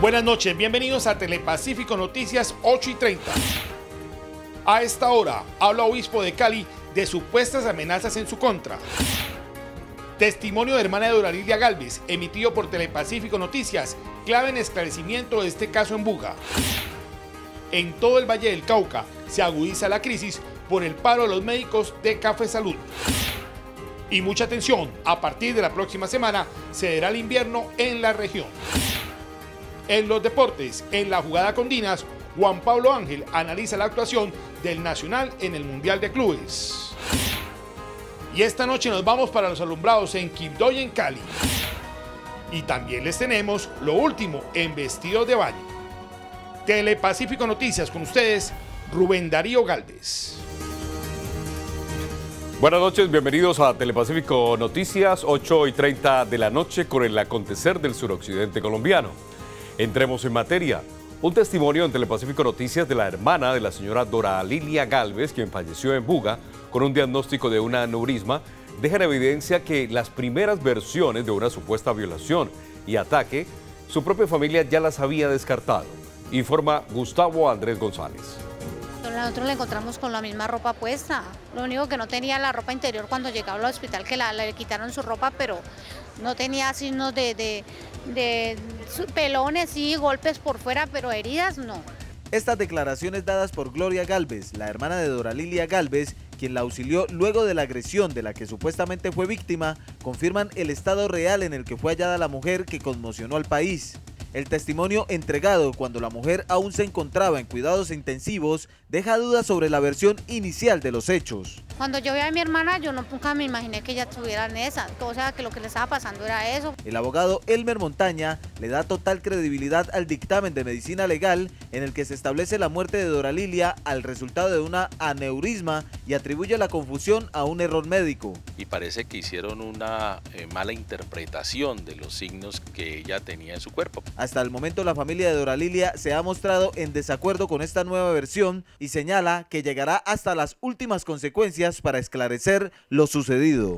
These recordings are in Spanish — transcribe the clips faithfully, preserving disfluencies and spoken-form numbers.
Buenas noches, bienvenidos a Telepacífico Noticias ocho y treinta. A esta hora, habla obispo de Cali de supuestas amenazas en su contra. Testimonio de hermana de Doralilia Gálvez, emitido por Telepacífico Noticias, clave en esclarecimiento de este caso en Buga. En todo el Valle del Cauca se agudiza la crisis por el paro de los médicos de Café Salud. Y mucha atención, a partir de la próxima semana se dará el invierno en la región. En los deportes, en la jugada con Dinas, Juan Pablo Ángel analiza la actuación del Nacional en el Mundial de Clubes. Y esta noche nos vamos para los alumbrados en Quibdó y en Cali. Y también les tenemos lo último en vestidos de baño. Telepacífico Noticias con ustedes, Rubén Darío Gálvez. Buenas noches, bienvenidos a Telepacífico Noticias, ocho y treinta de la noche con el acontecer del suroccidente colombiano. Entremos en materia. Un testimonio en Telepacífico Noticias de la hermana de la señora Doralilia Gálvez, quien falleció en Buga con un diagnóstico de un aneurisma, deja en evidencia que las primeras versiones de una supuesta violación y ataque, su propia familia ya las había descartado, informa Gustavo Andrés González. Nosotros la encontramos con la misma ropa puesta, lo único que no tenía la ropa interior cuando llegaba al hospital, que la, le quitaron su ropa, pero no tenía signos de, de, de pelones y golpes por fuera, pero heridas no. Estas declaraciones dadas por Gloria Gálvez, la hermana de Doralilia Gálvez, quien la auxilió luego de la agresión de la que supuestamente fue víctima, confirman el estado real en el que fue hallada la mujer que conmocionó al país. El testimonio entregado cuando la mujer aún se encontraba en cuidados intensivos deja dudas sobre la versión inicial de los hechos. Cuando yo vi a mi hermana, yo no, nunca me imaginé que ella estuviera en esa, o sea, que lo que le estaba pasando era eso. El abogado Elmer Montaña le da total credibilidad al dictamen de medicina legal en el que se establece la muerte de Doralilia al resultado de una aneurisma y atribuye la confusión a un error médico. Y parece que hicieron una eh, mala interpretación de los signos que ella tenía en su cuerpo. Hasta el momento la familia de Doralilia se ha mostrado en desacuerdo con esta nueva versión y señala que llegará hasta las últimas consecuencias para esclarecer lo sucedido.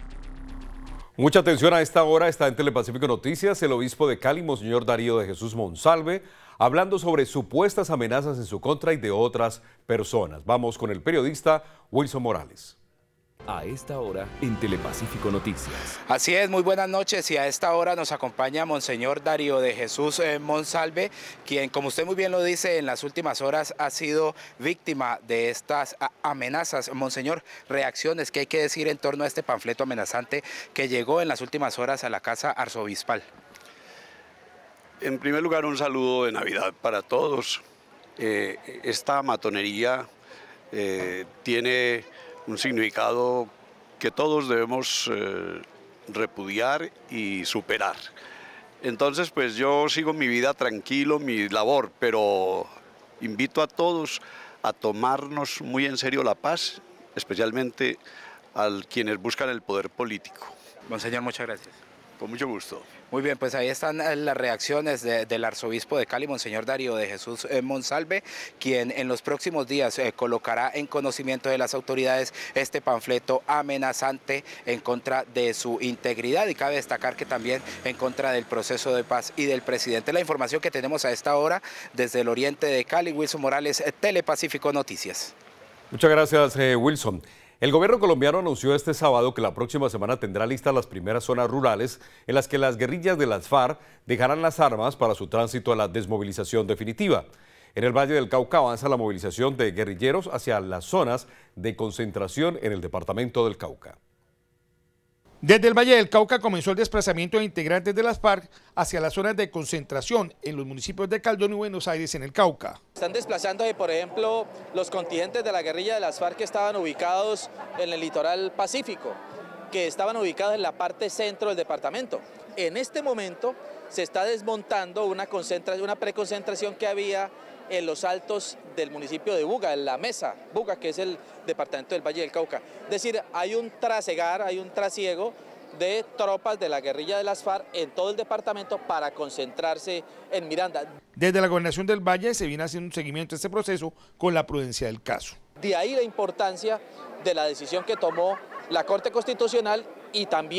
Mucha atención a esta hora, está en Telepacífico Noticias el obispo de Cali, Monseñor Darío de Jesús Monsalve, hablando sobre supuestas amenazas en su contra y de otras personas. Vamos con el periodista Wilson Morales. A esta hora en Telepacífico Noticias. Así es, muy buenas noches, y a esta hora nos acompaña Monseñor Darío de Jesús eh, Monsalve, quien, como usted muy bien lo dice, en las últimas horas ha sido víctima de estas amenazas. Monseñor, reacciones que hay que decir en torno a este panfleto amenazante que llegó en las últimas horas a la casa arzobispal. En primer lugar, un saludo de Navidad para todos. Eh, esta matonería eh, tiene un significado que todos debemos eh, repudiar y superar. Entonces, pues yo sigo mi vida tranquilo, mi labor, pero invito a todos a tomarnos muy en serio la paz, especialmente a quienes buscan el poder político. Monseñor, muchas gracias. Con mucho gusto. Muy bien, pues ahí están las reacciones de, del arzobispo de Cali, Monseñor Darío de Jesús eh, Monsalve, quien en los próximos días eh, colocará en conocimiento de las autoridades este panfleto amenazante en contra de su integridad, y cabe destacar que también en contra del proceso de paz y del presidente. La información que tenemos a esta hora desde el oriente de Cali, Wilson Morales, Telepacífico Noticias. Muchas gracias, eh, Wilson. El gobierno colombiano anunció este sábado que la próxima semana tendrá listas las primeras zonas rurales en las que las guerrillas de las FARC dejarán las armas para su tránsito a la desmovilización definitiva. En el Valle del Cauca avanza la movilización de guerrilleros hacia las zonas de concentración en el departamento del Cauca. Desde el Valle del Cauca comenzó el desplazamiento de integrantes de las FARC hacia las zonas de concentración en los municipios de Caldón y Buenos Aires en el Cauca. Están desplazando, por ejemplo, los contingentes de la guerrilla de las FARC que estaban ubicados en el litoral pacífico, que estaban ubicados en la parte centro del departamento. En este momento se está desmontando una, concentración, una preconcentración que había en los altos del municipio de Buga, en la Mesa, Buga, que es el departamento del Valle del Cauca. Es decir, hay un trasegar, hay un trasiego de tropas de la guerrilla de las FARC en todo el departamento para concentrarse en Miranda. Desde la gobernación del Valle se viene haciendo un seguimiento a este proceso con la prudencia del caso. De ahí la importancia de la decisión que tomó la Corte Constitucional y también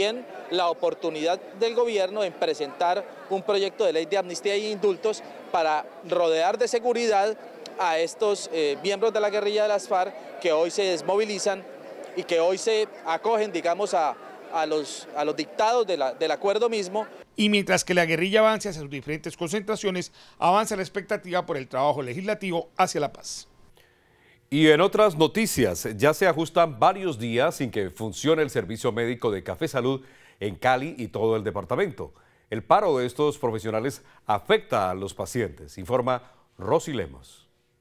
la oportunidad del gobierno en presentar un proyecto de ley de amnistía e indultos para rodear de seguridad a estos eh, miembros de la guerrilla de las FARC que hoy se desmovilizan y que hoy se acogen, digamos, a, a, los, a los dictados de la, del acuerdo mismo. Y mientras que la guerrilla avanza hacia sus diferentes concentraciones, avanza la expectativa por el trabajo legislativo hacia la paz. Y en otras noticias, ya se ajustan varios días sin que funcione el servicio médico de Café Salud en Cali y todo el departamento. El paro de estos profesionales afecta a los pacientes, informa Rosy Lemos.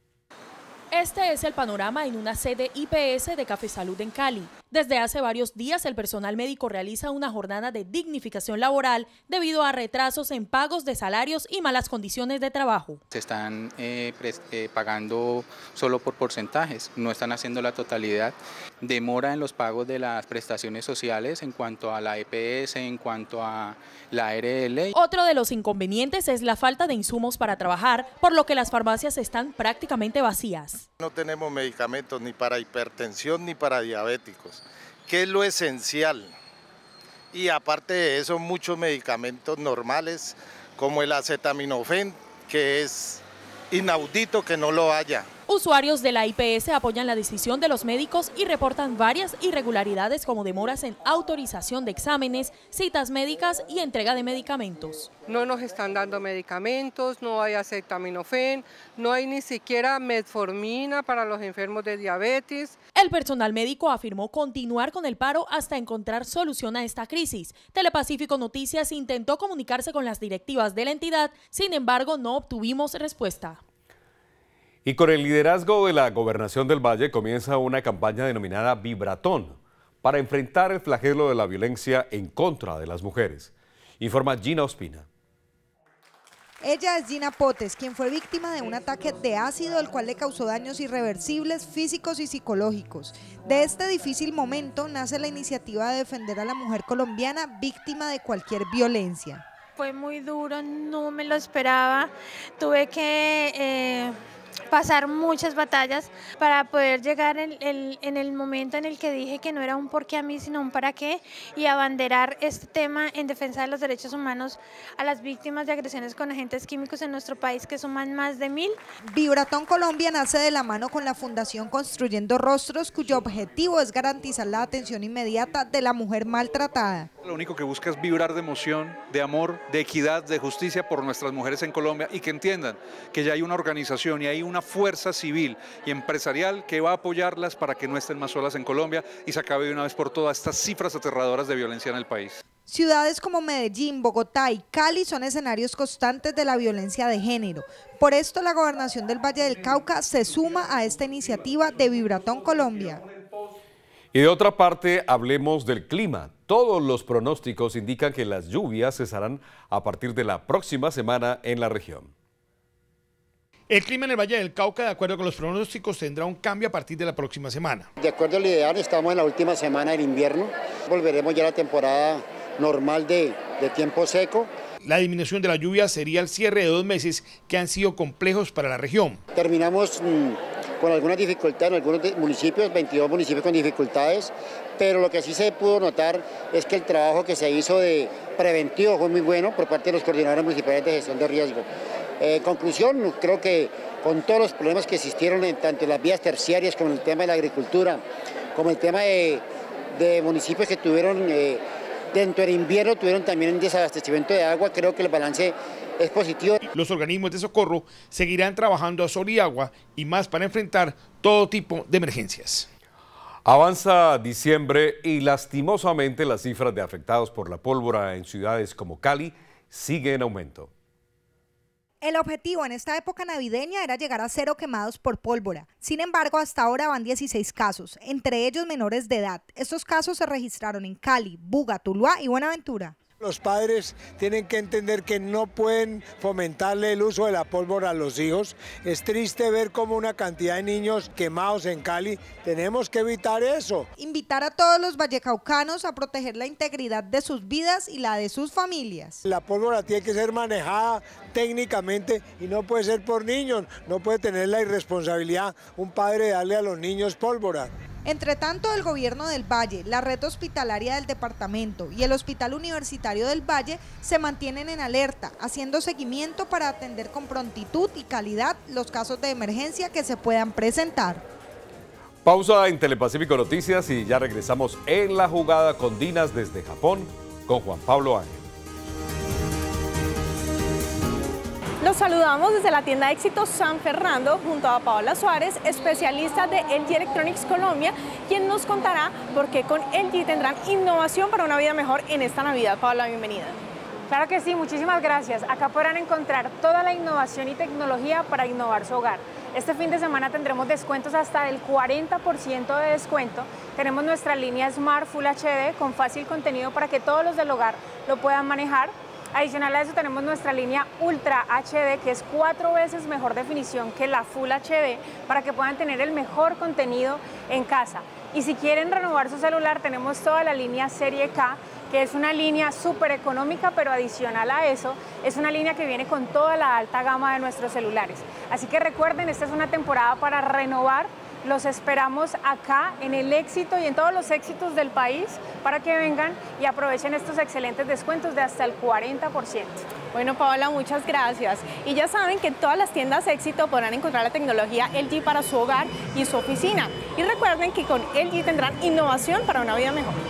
Este es el panorama en una sede I P S de Café Salud en Cali. Desde hace varios días el personal médico realiza una jornada de dignificación laboral debido a retrasos en pagos de salarios y malas condiciones de trabajo. Se están eh, eh, pagando solo por porcentajes, no están haciendo la totalidad. Demora en los pagos de las prestaciones sociales en cuanto a la E P S, en cuanto a la A R L. Otro de los inconvenientes es la falta de insumos para trabajar, por lo que las farmacias están prácticamente vacías. No tenemos medicamentos ni para hipertensión ni para diabéticos, que es lo esencial. Y aparte de eso, muchos medicamentos normales, como el acetaminofén, que es inaudito que no lo haya. Usuarios de la I P S apoyan la decisión de los médicos y reportan varias irregularidades como demoras en autorización de exámenes, citas médicas y entrega de medicamentos. No nos están dando medicamentos, no hay acetaminofén, no hay ni siquiera metformina para los enfermos de diabetes. El personal médico afirmó continuar con el paro hasta encontrar solución a esta crisis. Telepacífico Noticias intentó comunicarse con las directivas de la entidad, sin embargo no obtuvimos respuesta. Y con el liderazgo de la Gobernación del Valle comienza una campaña denominada Vibratón para enfrentar el flagelo de la violencia en contra de las mujeres. Informa Gina Ospina. Ella es Gina Potes, quien fue víctima de un ataque de ácido, el cual le causó daños irreversibles físicos y psicológicos. De este difícil momento nace la iniciativa de defender a la mujer colombiana víctima de cualquier violencia. Fue muy duro, no me lo esperaba. Tuve que eh, pasar muchas batallas para poder llegar en el, en el momento en el que dije que no era un por qué a mí, sino un para qué, y abanderar este tema en defensa de los derechos humanos a las víctimas de agresiones con agentes químicos en nuestro país, que suman más de mil. Vibratón Colombia nace de la mano con la Fundación Construyendo Rostros, cuyo objetivo es garantizar la atención inmediata de la mujer maltratada. Lo único que busca es vibrar de emoción, de amor, de equidad, de justicia por nuestras mujeres en Colombia, y que entiendan que ya hay una organización y hay una fuerza civil y empresarial que va a apoyarlas para que no estén más solas en Colombia y se acabe de una vez por todas estas cifras aterradoras de violencia en el país. Ciudades como Medellín, Bogotá y Cali son escenarios constantes de la violencia de género. Por esto la Gobernación del Valle del Cauca se suma a esta iniciativa de Vibratón Colombia. Y de otra parte, hablemos del clima. Todos los pronósticos indican que las lluvias cesarán a partir de la próxima semana en la región. El clima en el Valle del Cauca, de acuerdo con los pronósticos, tendrá un cambio a partir de la próxima semana. De acuerdo al ideal, estamos en la última semana del invierno. Volveremos ya a la temporada normal de, de tiempo seco. La disminución de la lluvia sería el cierre de dos meses que han sido complejos para la región. Terminamos mmm, con algunas dificultades en algunos municipios, veintidós municipios con dificultades, pero lo que sí se pudo notar es que el trabajo que se hizo de preventivo fue muy bueno por parte de los coordinadores municipales de gestión de riesgo. En eh, conclusión, creo que con todos los problemas que existieron en tanto en las vías terciarias como en el tema de la agricultura, como el tema de, de municipios que tuvieron eh, dentro del invierno, tuvieron también un desabastecimiento de agua, creo que el balance es positivo. Los organismos de socorro seguirán trabajando a sol y agua y más para enfrentar todo tipo de emergencias. Avanza diciembre y lastimosamente las cifras de afectados por la pólvora en ciudades como Cali siguen en aumento. El objetivo en esta época navideña era llegar a cero quemados por pólvora. Sin embargo, hasta ahora van dieciséis casos, entre ellos menores de edad. Estos casos se registraron en Cali, Buga, Tuluá y Buenaventura. Los padres tienen que entender que no pueden fomentarle el uso de la pólvora a los hijos. Es triste ver cómo una cantidad de niños quemados en Cali. Tenemos que evitar eso. Invitar a todos los vallecaucanos a proteger la integridad de sus vidas y la de sus familias. La pólvora tiene que ser manejada técnicamente y no puede ser por niños. No puede tener la irresponsabilidad un padre de darle a los niños pólvora. Entre tanto, el Gobierno del Valle, la red hospitalaria del departamento y el Hospital Universitario del Valle se mantienen en alerta, haciendo seguimiento para atender con prontitud y calidad los casos de emergencia que se puedan presentar. Pausa en Telepacífico Noticias y ya regresamos en la jugada con Dinas desde Japón con Juan Pablo Ángel. Los saludamos desde la tienda Éxito San Fernando junto a Paola Suárez, especialista de L G Electronics Colombia, quien nos contará por qué con L G tendrán innovación para una vida mejor en esta Navidad. Paola, bienvenida. Claro que sí, muchísimas gracias. Acá podrán encontrar toda la innovación y tecnología para innovar su hogar. Este fin de semana tendremos descuentos hasta del cuarenta por ciento de descuento. Tenemos nuestra línea Smart Full H D con fácil contenido para que todos los del hogar lo puedan manejar. Adicional a eso tenemos nuestra línea Ultra H D, que es cuatro veces mejor definición que la Full H D, para que puedan tener el mejor contenido en casa. Y si quieren renovar su celular, tenemos toda la línea Serie K, que es una línea súper económica, pero adicional a eso, es una línea que viene con toda la alta gama de nuestros celulares. Así que recuerden, esta es una temporada para renovar. Los esperamos acá en el Éxito y en todos los éxitos del país para que vengan y aprovechen estos excelentes descuentos de hasta el cuarenta por ciento. Bueno, Paola, muchas gracias. Y ya saben que en todas las tiendas Éxito podrán encontrar la tecnología L G para su hogar y su oficina. Y recuerden que con L G tendrán innovación para una vida mejor.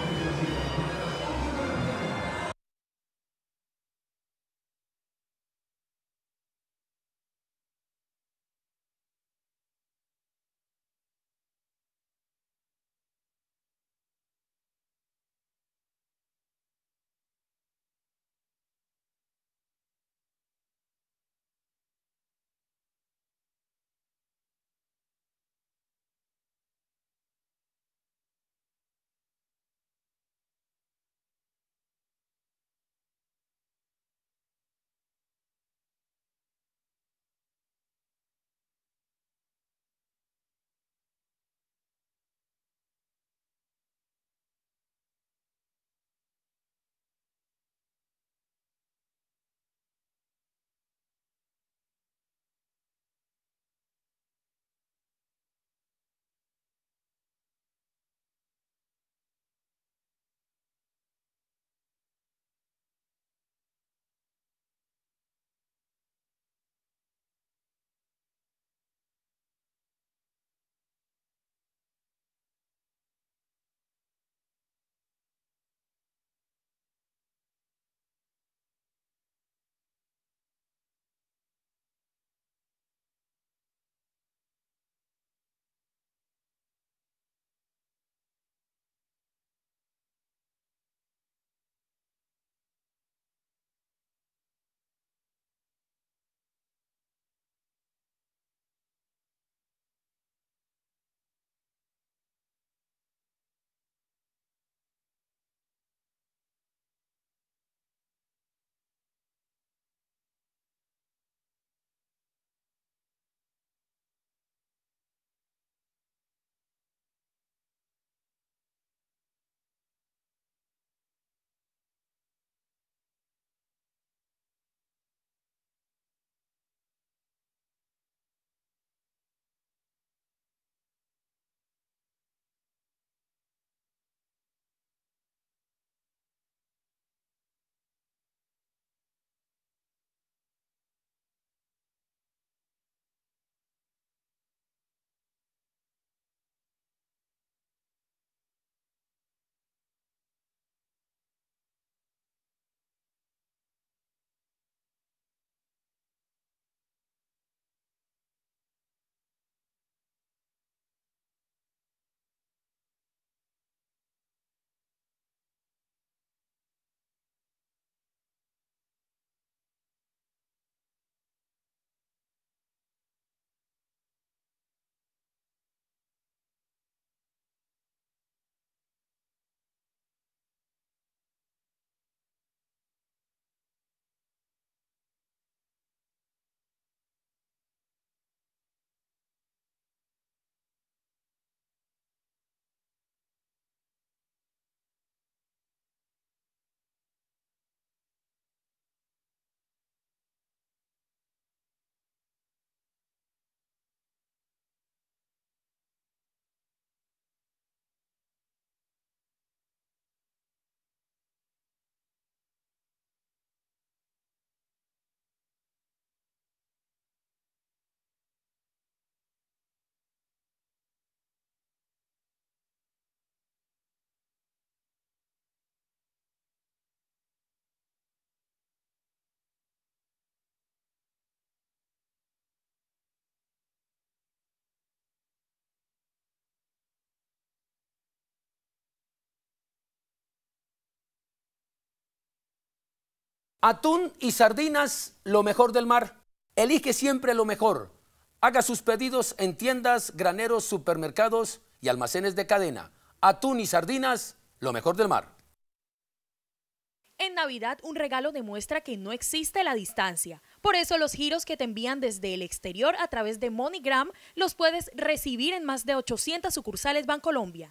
Atún y sardinas, lo mejor del mar. Elige siempre lo mejor. Haga sus pedidos en tiendas, graneros, supermercados y almacenes de cadena. Atún y sardinas, lo mejor del mar. En Navidad, un regalo demuestra que no existe la distancia. Por eso los giros que te envían desde el exterior a través de MoneyGram los puedes recibir en más de ochocientas sucursales Bancolombia.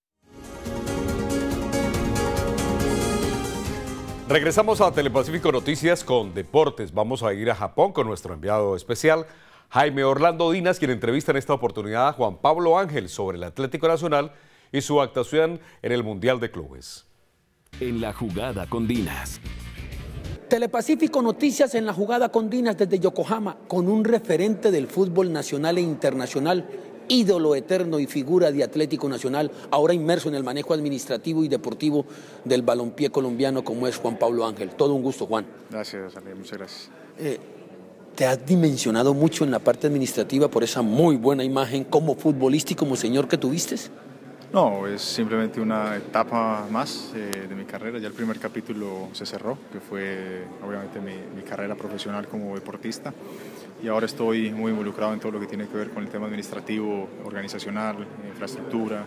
Regresamos a Telepacífico Noticias con Deportes. Vamos a ir a Japón con nuestro enviado especial, Jaime Orlando Dinas, quien entrevista en esta oportunidad a Juan Pablo Ángel sobre el Atlético Nacional y su actuación en el Mundial de Clubes. En la jugada con Dinas. Telepacífico Noticias en la jugada con Dinas desde Yokohama, con un referente del fútbol nacional e internacional, ídolo eterno y figura de Atlético Nacional, ahora inmerso en el manejo administrativo y deportivo del balompié colombiano como es Juan Pablo Ángel. Todo un gusto, Juan. Gracias, Ale, muchas gracias. Eh, te has dimensionado mucho en la parte administrativa por esa muy buena imagen como futbolista y como señor que tuviste. No, es simplemente una etapa más eh, de mi carrera. Ya el primer capítulo se cerró, que fue obviamente mi, mi carrera profesional como deportista. Y ahora estoy muy involucrado en todo lo que tiene que ver con el tema administrativo, organizacional, infraestructura,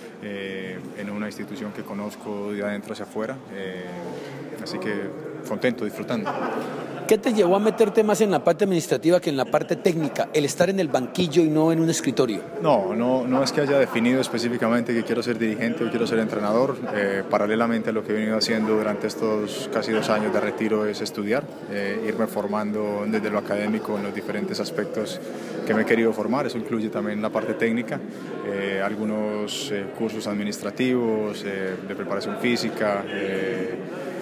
eh, en una institución que conozco de adentro hacia afuera. Eh, así que contento, disfrutando. ¿Qué te llevó a meterte más en la parte administrativa que en la parte técnica, el estar en el banquillo y no en un escritorio? No, no, no es que haya definido específicamente que quiero ser dirigente o quiero ser entrenador. Eh, paralelamente a lo que he venido haciendo durante estos casi dos años de retiro es estudiar, eh, irme formando desde lo académico en los diferentes aspectos que me he querido formar. Eso incluye también la parte técnica, eh, algunos eh, cursos administrativos, eh, de preparación física, eh,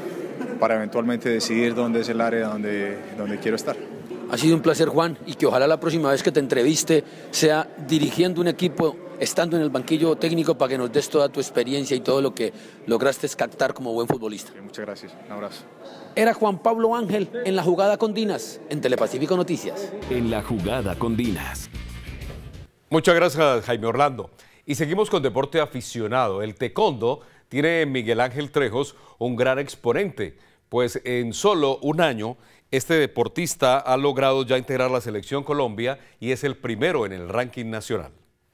para eventualmente decidir dónde es el área donde, donde quiero estar. Ha sido un placer, Juan, y que ojalá la próxima vez que te entreviste sea dirigiendo un equipo, estando en el banquillo técnico, para que nos des toda tu experiencia y todo lo que lograste captar como buen futbolista. Muchas gracias, un abrazo. Era Juan Pablo Ángel en la jugada con Dinas, en Telepacífico Noticias. En la jugada con Dinas. Muchas gracias, Jaime Orlando. Y seguimos con deporte aficionado. El taekwondo tiene en Miguel Ángel Trejos un gran exponente, pues en solo un año este deportista ha logrado ya integrar la selección Colombia y es el primero en el ranking nacional.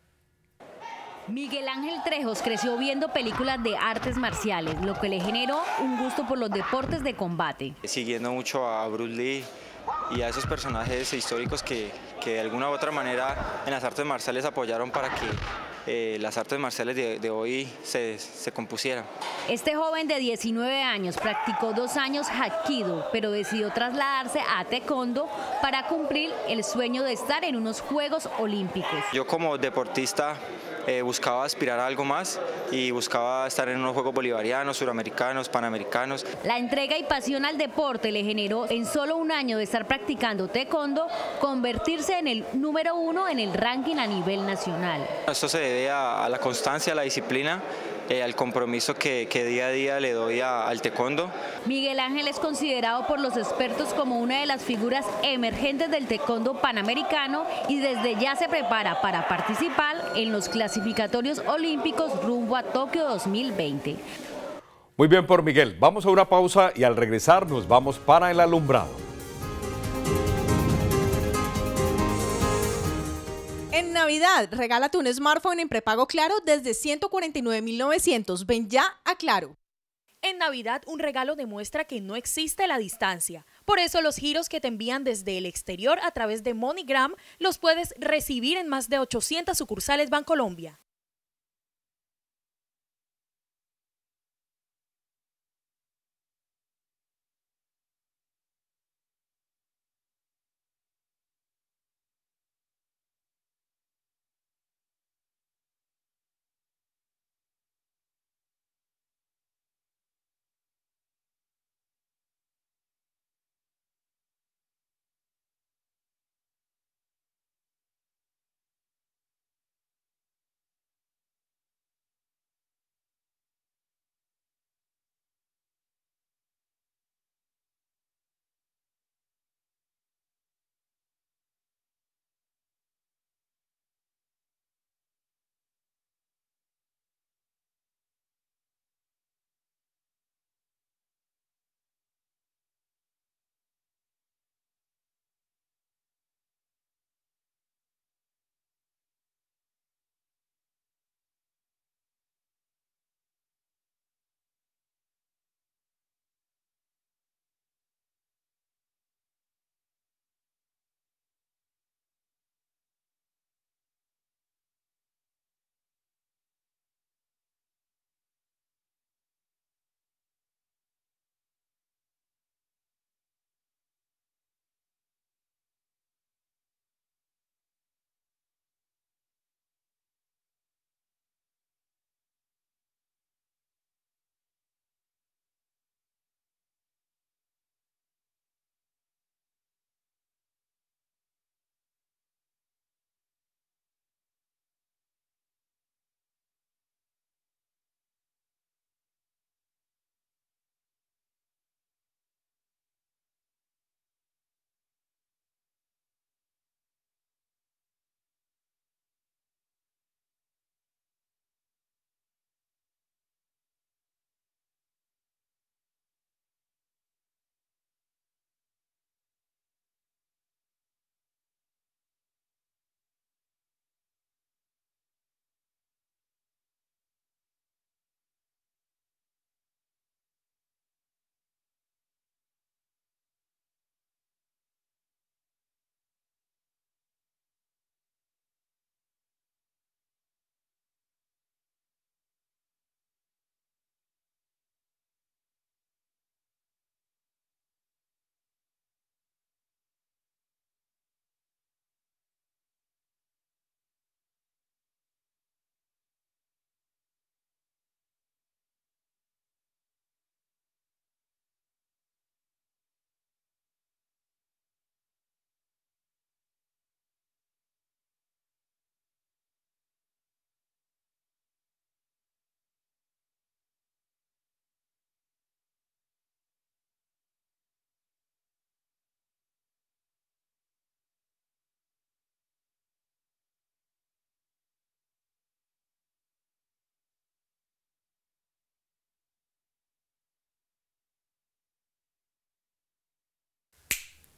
Miguel Ángel Trejos creció viendo películas de artes marciales, lo que le generó un gusto por los deportes de combate. Siguiendo mucho a Bruce Lee y a esos personajes históricos que, que de alguna u otra manera en las artes marciales apoyaron para que Eh, las artes marciales de, de hoy se, se compusieran. Este joven de diecinueve años practicó dos años Hapkido, pero decidió trasladarse a Taekwondo para cumplir el sueño de estar en unos Juegos Olímpicos. Yo como deportista eh, buscaba aspirar a algo más y buscaba estar en unos Juegos Bolivarianos, Suramericanos, Panamericanos. La entrega y pasión al deporte le generó en solo un año de estar practicando Taekwondo convertirse en el número uno en el ranking a nivel nacional. Esto se debe a, a la constancia, a la disciplina, eh, al compromiso que, que día a día le doy a, al taekwondo. Miguel Ángel es considerado por los expertos como una de las figuras emergentes del taekwondo panamericano y desde ya se prepara para participar en los clasificatorios olímpicos rumbo a Tokio dos mil veinte. Muy bien por Miguel. Vamos a una pausa y al regresar nos vamos para el alumbrado. En Navidad, regálate un smartphone en prepago Claro desde ciento cuarenta y nueve mil novecientos. Ven ya a Claro. En Navidad, un regalo demuestra que no existe la distancia. Por eso los giros que te envían desde el exterior a través de MoneyGram los puedes recibir en más de ochocientas sucursales Bancolombia.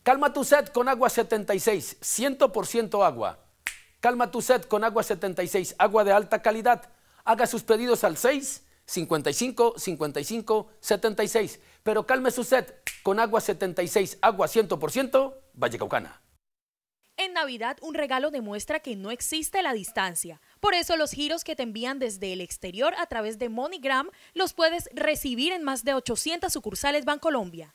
Calma tu sed con agua setenta y seis, cien por ciento agua. Calma tu sed con agua setenta y seis, agua de alta calidad. Haga sus pedidos al seis cincuenta y cinco cincuenta y cinco setenta y seis. Pero calme su sed con agua setenta y seis, agua cien por ciento Vallecaucana. En Navidad, un regalo demuestra que no existe la distancia. Por eso los giros que te envían desde el exterior a través de MoneyGram los puedes recibir en más de ochocientas sucursales Bancolombia.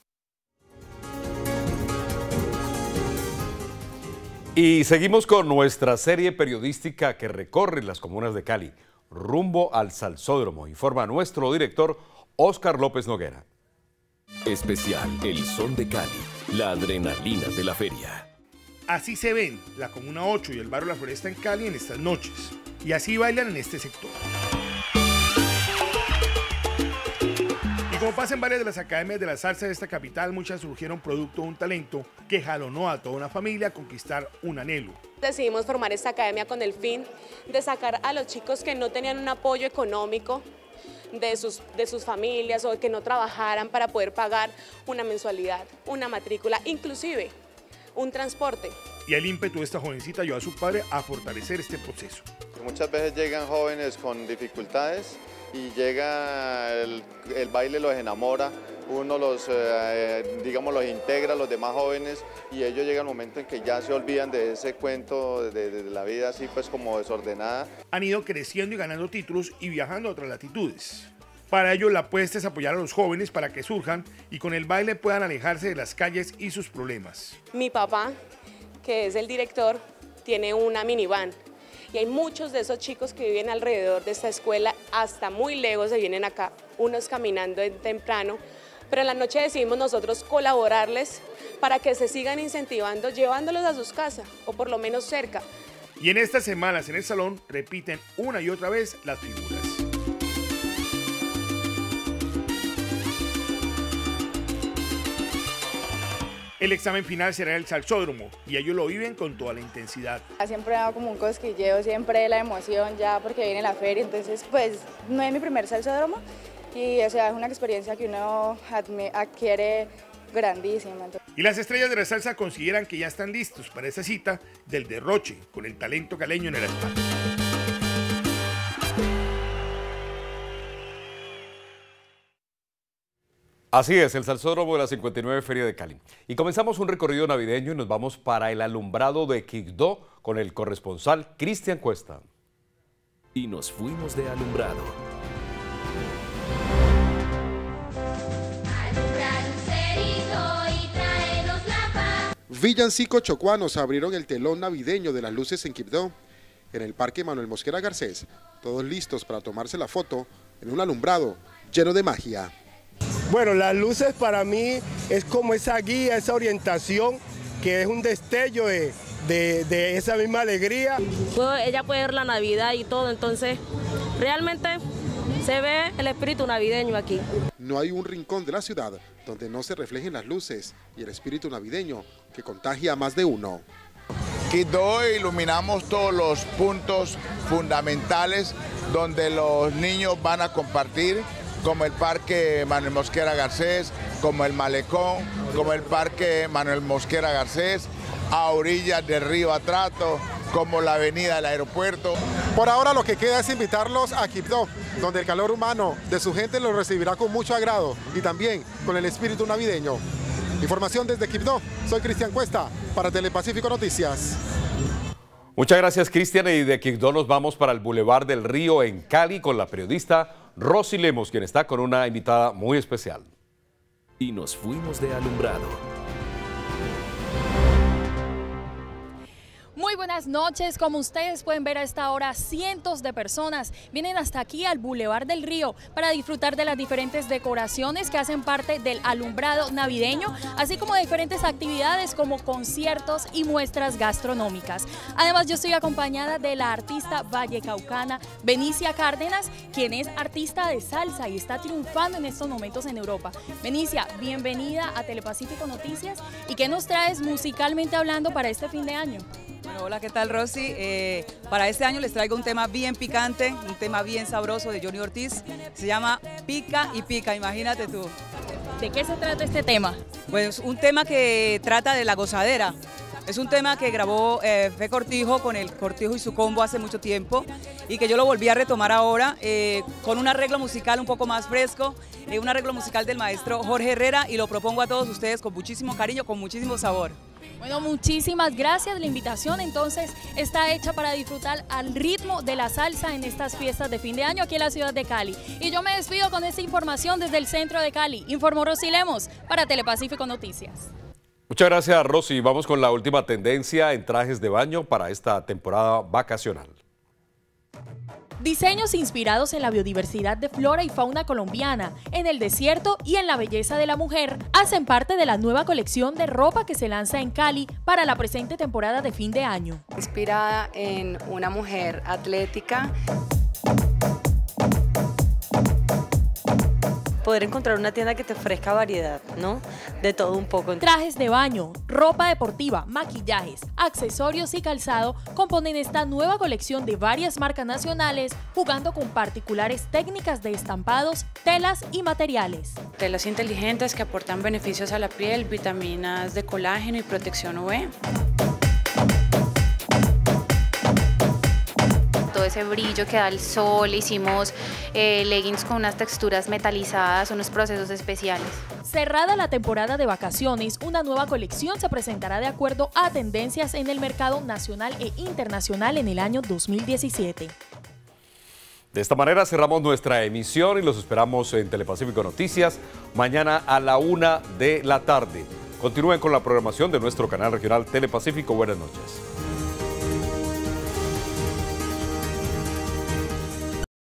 Y seguimos con nuestra serie periodística que recorre las comunas de Cali, rumbo al Salsódromo, informa nuestro director Óscar López Noguera. Especial El Son de Cali, la adrenalina de la feria. Así se ven la Comuna ocho y el barrio La Floresta en Cali en estas noches, y así bailan en este sector. Y como pasa en varias de las academias de la salsa de esta capital, muchas surgieron producto de un talento que jalonó a toda una familia a conquistar un anhelo. Decidimos formar esta academia con el fin de sacar a los chicos que no tenían un apoyo económico de sus, de sus familias o que no trabajaran para poder pagar una mensualidad, una matrícula, inclusive un transporte. Y el ímpetu de esta jovencita ayudó a su padre a fortalecer este proceso. Muchas veces llegan jóvenes con dificultades y llega el, el baile los enamora, uno los, eh, digamos, los integra a los demás jóvenes y ellos llegan al momento en que ya se olvidan de ese cuento de, de, de la vida así pues como desordenada. Han ido creciendo y ganando títulos y viajando a otras latitudes. Para ello la apuesta es apoyar a los jóvenes para que surjan y con el baile puedan alejarse de las calles y sus problemas. Mi papá, que es el director, tiene una minivan y hay muchos de esos chicos que viven alrededor de esta escuela, hasta muy lejos se vienen acá, unos caminando temprano, pero en la noche decidimos nosotros colaborarles para que se sigan incentivando, llevándolos a sus casas o por lo menos cerca. Y en estas semanas en el salón repiten una y otra vez las figuras. El examen final será en el Salsódromo y ellos lo viven con toda la intensidad. Siempre hago como un cosquilleo, siempre la emoción ya porque viene la feria, entonces pues no es mi primer Salsódromo y o sea, es una experiencia que uno adquiere grandísima. Y las estrellas de la salsa consideran que ya están listos para esa cita del derroche con el talento caleño en el altar. Así es, el Salsódromo de la cincuenta y nueve Feria de Cali. Y comenzamos un recorrido navideño y nos vamos para el alumbrado de Quibdó con el corresponsal Cristian Cuesta. Y nos fuimos de alumbrado. Villancico chocuanos abrieron el telón navideño de las luces en Quibdó. En el Parque Manuel Mosquera Garcés, todos listos para tomarse la foto en un alumbrado lleno de magia. Bueno, las luces para mí es como esa guía, esa orientación, que es un destello de, de, de esa misma alegría. Puedo, ella puede ver la Navidad y todo, entonces realmente se ve el espíritu navideño aquí. No hay un rincón de la ciudad donde no se reflejen las luces y el espíritu navideño que contagia a más de uno. Quibdó iluminamos todos los puntos fundamentales donde los niños van a compartir, como el Parque Manuel Mosquera Garcés, como el Malecón, como el Parque Manuel Mosquera Garcés, a orillas del río Atrato, como la avenida del aeropuerto. Por ahora lo que queda es invitarlos a Quibdó, donde el calor humano de su gente los recibirá con mucho agrado y también con el espíritu navideño. Información desde Quibdó, soy Cristian Cuesta para Telepacífico Noticias. Muchas gracias, Cristian, y de Quibdó nos vamos para el Boulevard del Río en Cali con la periodista Rosy Lemos, quien está con una invitada muy especial. Y nos fuimos de alumbrado. Muy buenas noches, como ustedes pueden ver a esta hora, cientos de personas vienen hasta aquí al Boulevard del Río para disfrutar de las diferentes decoraciones que hacen parte del alumbrado navideño, así como de diferentes actividades como conciertos y muestras gastronómicas. Además, yo estoy acompañada de la artista vallecaucana Benicia Cárdenas, quien es artista de salsa y está triunfando en estos momentos en Europa. Benicia, bienvenida a Telepacífico Noticias. ¿Y qué nos traes musicalmente hablando para este fin de año? Bueno, hola, ¿qué tal, Rosy? Eh, para este año les traigo un tema bien picante, un tema bien sabroso de Johnny Ortiz. Se llama Pica y Pica, imagínate tú. ¿De qué se trata este tema? Pues un tema que trata de la gozadera. Es un tema que grabó eh, Fe Cortijo con el Cortijo y su combo hace mucho tiempo y que yo lo volví a retomar ahora eh, con un arreglo musical un poco más fresco, eh, un arreglo musical del maestro Jorge Herrera, y lo propongo a todos ustedes con muchísimo cariño, con muchísimo sabor. Bueno, muchísimas gracias. La invitación entonces está hecha para disfrutar al ritmo de la salsa en estas fiestas de fin de año aquí en la ciudad de Cali. Y yo me despido con esta información desde el centro de Cali. Informó Rosy Lemos para Telepacífico Noticias. Muchas gracias, Rosy. Vamos con la última tendencia en trajes de baño para esta temporada vacacional. Diseños inspirados en la biodiversidad de flora y fauna colombiana, en el desierto y en la belleza de la mujer, hacen parte de la nueva colección de ropa que se lanza en Cali para la presente temporada de fin de año. Inspirada en una mujer atlética. Poder encontrar una tienda que te ofrezca variedad, ¿no? De todo un poco. Trajes de baño, ropa deportiva, maquillajes, accesorios y calzado componen esta nueva colección de varias marcas nacionales, jugando con particulares técnicas de estampados, telas y materiales. Telas inteligentes que aportan beneficios a la piel, vitaminas de colágeno y protección U V. Todo ese brillo que da el sol, hicimos eh, leggings con unas texturas metalizadas, unos procesos especiales. Cerrada la temporada de vacaciones, una nueva colección se presentará de acuerdo a tendencias en el mercado nacional e internacional en el año dos mil diecisiete. De esta manera cerramos nuestra emisión y los esperamos en Telepacífico Noticias mañana a la una de la tarde. Continúen con la programación de nuestro canal regional Telepacífico. Buenas noches.